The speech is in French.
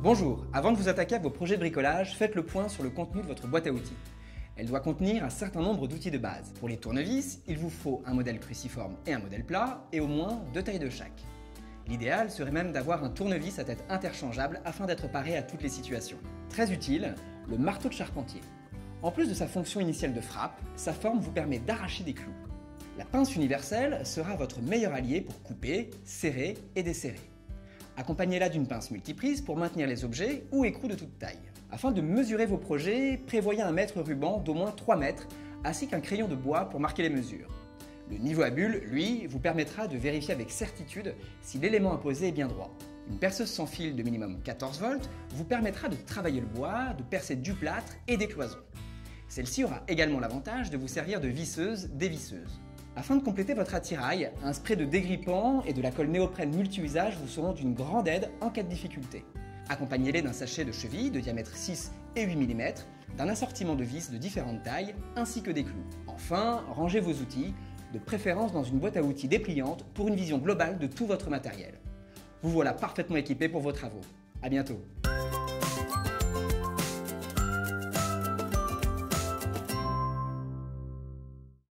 Bonjour, avant de vous attaquer à vos projets de bricolage, faites le point sur le contenu de votre boîte à outils. Elle doit contenir un certain nombre d'outils de base. Pour les tournevis, il vous faut un modèle cruciforme et un modèle plat, et au moins 2 tailles de chaque. L'idéal serait même d'avoir un tournevis à tête interchangeable afin d'être paré à toutes les situations. Très utile, le marteau de charpentier. En plus de sa fonction initiale de frappe, sa forme vous permet d'arracher des clous. La pince universelle sera votre meilleur allié pour couper, serrer et desserrer. Accompagnez-la d'une pince multiprise pour maintenir les objets ou écrous de toute taille. Afin de mesurer vos projets, prévoyez un mètre ruban d'au moins 3 mètres ainsi qu'un crayon de bois pour marquer les mesures. Le niveau à bulle, lui, vous permettra de vérifier avec certitude si l'élément imposé est bien droit. Une perceuse sans fil de minimum 14 volts vous permettra de travailler le bois, de percer du plâtre et des cloisons. Celle-ci aura également l'avantage de vous servir de visseuse dévisseuse. Afin de compléter votre attirail, un spray de dégrippant et de la colle néoprène multi-usage vous seront d'une grande aide en cas de difficulté. Accompagnez-les d'un sachet de cheville de diamètre 6 et 8 mm, d'un assortiment de vis de différentes tailles ainsi que des clous. Enfin, rangez vos outils, de préférence dans une boîte à outils dépliante pour une vision globale de tout votre matériel. Vous voilà parfaitement équipé pour vos travaux. À bientôt.